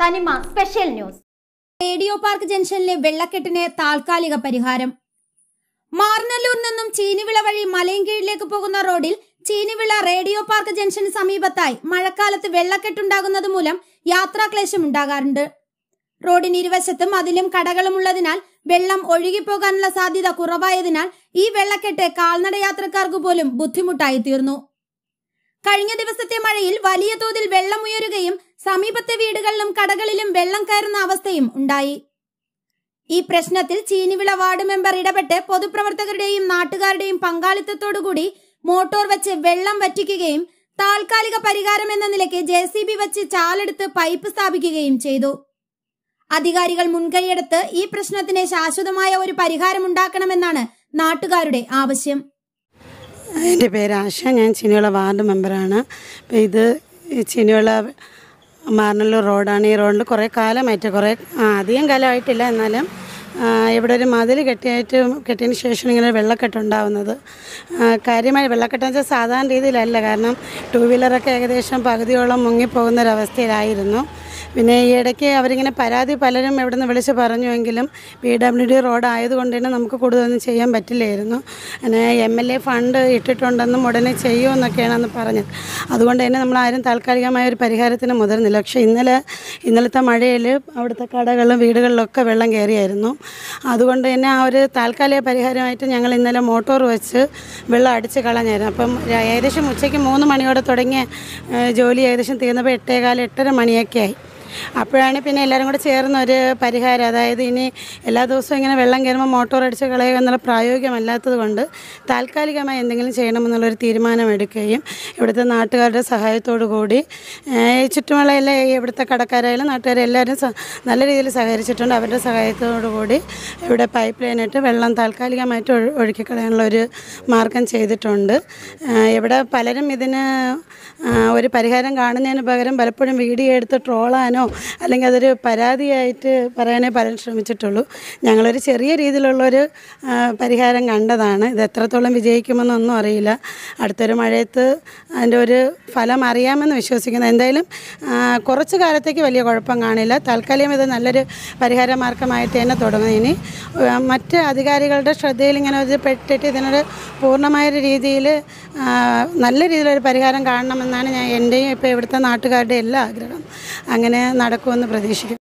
തനിമ special news. Radio park ജംഗ്ഷനിലെ വെള്ളക്കെട്ടിന് താൽക്കാലിക പരിഹാരം. മാർനല്ലൂർ നിന്നും ചീനിവിള വഴി മലയൻകീഴിലേക്ക് പോകുന്ന റോഡിൽ ചീനിവിള റേഡിയോ പാർക്ക് ജംഗ്ഷന് സമീപത്തായി മഴക്കാലത്ത് വെള്ളക്കെട്ടുണ്ടാകുന്നത് മൂലം യാത്രാക്ലേശം ഉണ്ടാകാറുണ്ട്. റോഡിന് ഇരുവശത്തും അതിലും കടകളും ഉള്ളതിനാൽ വെള്ളം ഒഴുകിപ്പോകാനുള്ള സാധ്യത കുറവായതിനാൽ ഈ വെള്ളക്കെട്ട് കാൽനട യാത്രക്കാർക്ക് പോലും ബുദ്ധിമുട്ടായി തീർന്നു. കഴിഞ്ഞ ദിവസത്തെ മഴയിൽ വലിയ തോതിൽ വെള്ളമുയരുകയും സമീപത്തെ വീടുകളിലും കടകളിലും വെള്ളം കയറുന്ന അവസ്ഥയും ഉണ്ടായി. ഈ പ്രശ്നത്തിൽ ചീനിവിള വാർഡ് മെമ്പർ ഇടപെട്ട് പൊതുപ്രവർത്തകരുടെയും നാട്ടുകാരുടെയും പങ്കാളിത്തത്തോടുകൂടി മോട്ടോർ വെച്ച് വെള്ളം വറ്റിക്കുകയും താൽക്കാലിക പരിഹാരം എന്ന നിലയ്ക്ക് JCB വെച്ച് ചാലെടുത്ത് പൈപ്പ് സ്ഥാപിക്കുകയും ചെയ്തു. അധികാരികൾ മുൻകൈയെടുത്ത് ഈ പ്രശ്നത്തിന് ശാശ്വതമായ ഒരു പരിഹാരം ഉണ്ടാക്കണമെന്നാണ് നാട്ടുകാരുടെ ആവശ്യം. എൻ്റെ പേര് ആശ, ഞാൻ ചീനിവിള വാർഡ് മെമ്പറാണ്. അപ്പോൾ ഇത് ചീനിവിള മാർനല്ലൂർ റോഡാണ്. ഈ റോഡിൽ കുറേ കാലമായിട്ട് അധികം കാലമായിട്ടില്ല, എന്നാലും ഇവിടെ ഒരു മതിൽ കെട്ടിയതിന് ശേഷം ഇങ്ങനെ വെള്ളക്കെട്ടുണ്ടാവുന്നത്. കാര്യമായ വെള്ളക്കെട്ടെന്ന് വെച്ചാൽ സാധാരണ രീതിയിലല്ല, കാരണം 2 വീലറൊക്കെ ഏകദേശം പകുതിയോളം മുങ്ങിപ്പോകുന്നൊരവസ്ഥയിലായിരുന്നു. പിന്നെ ഈ ഇടയ്ക്ക് അവരിങ്ങനെ പരാതി പലരും എവിടെ നിന്ന് വിളിച്ച് പറഞ്ഞുവെങ്കിലും PWD റോഡ് ആയതുകൊണ്ട് തന്നെ നമുക്ക് കൂടുതലൊന്നും ചെയ്യാൻ പറ്റില്ലായിരുന്നു. പിന്നെ MLA ഫണ്ട് ഇട്ടിട്ടുണ്ടെന്നും ഉടനെ ചെയ്യുമെന്നൊക്കെയാണ് അന്ന് പറഞ്ഞത്. അതുകൊണ്ട് തന്നെ നമ്മളാരും താൽക്കാലികമായ ഒരു പരിഹാരത്തിന് മുതിർന്നില്ല. പക്ഷേ ഇന്നലത്തെ മഴയിൽ അവിടുത്തെ കടകളിലും വീടുകളിലൊക്കെ വെള്ളം കയറിയായിരുന്നു. അതുകൊണ്ട് തന്നെ ആ ഒരു താൽക്കാലിക പരിഹാരമായിട്ട് ഞങ്ങൾ ഇന്നലെ മോട്ടോർ വെച്ച് വെള്ളം അടിച്ച് കളഞ്ഞായിരുന്നു. അപ്പം ഏകദേശം ഉച്ചയ്ക്ക് 3 മണിയോടെ തുടങ്ങിയ ജോലി ഏകദേശം തീർന്നപ്പോൾ 8:15 മണിയൊക്കെ ആയി. അപ്പോഴാണ് പിന്നെ എല്ലാവരും കൂടെ ചേർന്നൊരു പരിഹാരം, അതായത് ഇനി എല്ലാ ദിവസവും ഇങ്ങനെ വെള്ളം കയറുമ്പോൾ മോട്ടോർ അടിച്ച് കളയുക എന്നുള്ള പ്രായോഗികമല്ലാത്തത് കൊണ്ട് താൽക്കാലികമായി എന്തെങ്കിലും ചെയ്യണമെന്നുള്ളൊരു തീരുമാനമെടുക്കുകയും ഇവിടുത്തെ നാട്ടുകാരുടെ സഹായത്തോടു കൂടി ചുറ്റുമുള്ള എല്ലാ ഇവിടുത്തെ കടക്കാരായാലും നാട്ടുകാരും എല്ലാവരും നല്ല രീതിയിൽ സഹകരിച്ചിട്ടുണ്ട്. അവരുടെ സഹായത്തോടു കൂടി ഇവിടെ പൈപ്പ് ലൈനിട്ട് വെള്ളം താൽക്കാലികമായിട്ട് ഒഴുക്കിക്കളയാനുള്ള ഒരു മാർഗം ചെയ്തിട്ടുണ്ട്. ഇവിടെ പലരും ഇതിന് ഒരു പരിഹാരം കാണുന്നതിന് പകരം പലപ്പോഴും വീഡിയോ എടുത്ത് ട്രോളാനോ അല്ലെങ്കിൽ അതൊരു പരാതിയായിട്ട് പറയാനേ പലരും ശ്രമിച്ചിട്ടുള്ളൂ. ഞങ്ങളൊരു ചെറിയ രീതിയിലുള്ളൊരു പരിഹാരം കണ്ടതാണ്. ഇത് എത്രത്തോളം വിജയിക്കുമെന്നൊന്നും അറിയില്ല. അടുത്തൊരു മഴയത്ത് അതിൻ്റെ ഒരു ഫലം അറിയാമെന്ന് വിശ്വസിക്കുന്നു. എന്തായാലും കുറച്ച് കാലത്തേക്ക് വലിയ കുഴപ്പം കാണില്ല. താൽക്കാലികം ഇത് നല്ലൊരു പരിഹാര മാർഗമായിട്ട് തന്നെ തുടങ്ങും. ഇനി മറ്റ് അധികാരികളുടെ ശ്രദ്ധയിൽ ഇങ്ങനെ ഇത് പെട്ടിട്ട് ഇതിനൊരു പൂർണ്ണമായൊരു രീതിയിൽ നല്ല രീതിയിലൊരു പരിഹാരം കാണണമെന്നാണ് എൻ്റെയും ഇപ്പോൾ ഇവിടുത്തെ നാട്ടുകാരുടെ എല്ലാ ആഗ്രഹം. അങ്ങനെ നടക്കുമെന്ന് പ്രതീക്ഷിക്കും.